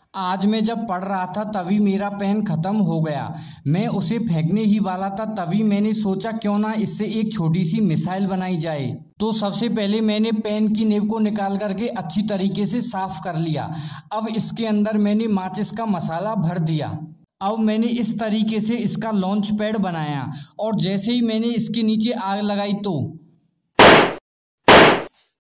आज मैं जब पढ़ रहा था तभी मेरा पेन ख़त्म हो गया। मैं उसे फेंकने ही वाला था, तभी मैंने सोचा क्यों ना इससे एक छोटी सी मिसाइल बनाई जाए। तो सबसे पहले मैंने पेन की निब को निकाल करके अच्छी तरीके से साफ कर लिया। अब इसके अंदर मैंने माचिस का मसाला भर दिया। अब मैंने इस तरीके से इसका लॉन्च पैड बनाया और जैसे ही मैंने इसके नीचे आग लगाई तो